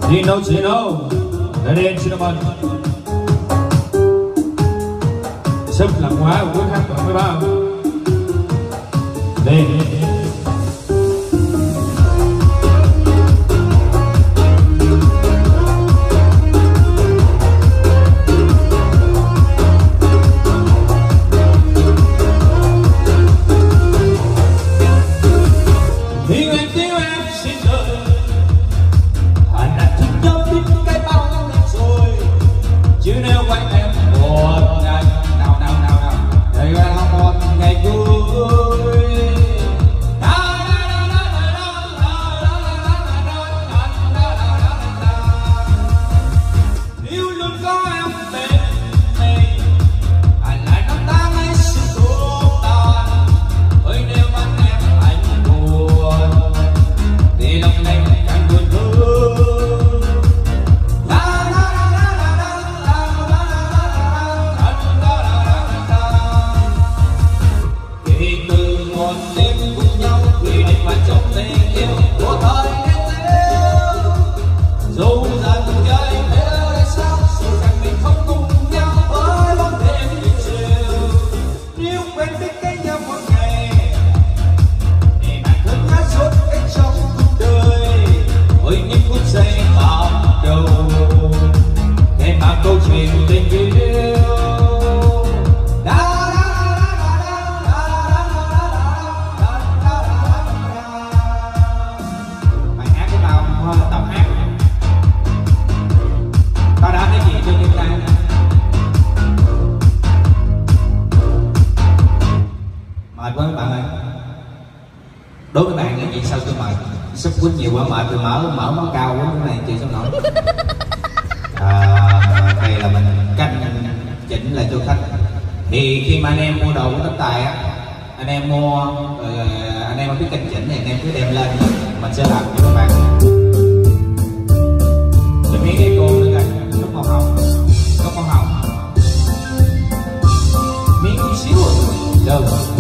Dino, lên xin ơn. Sắp lặng quá của hát còn mấy bao. Lên. Đối với bạn là gì sao tôi mời sắp quýnh nhiều quá mệt tôi mở máu cao quá cái này chị sao nổi. Đây là mình canh chỉnh lại cho khách. Thì khi mà anh em mua đồ của Tấm Tài á, anh em mua anh em biết canh chỉnh thì anh em cứ đem lên mình sẽ làm cho các bạn. Cho miếng cái cô nữa coi, có màu hồng, có màu hồng, miếng chút xíu rồi. Được.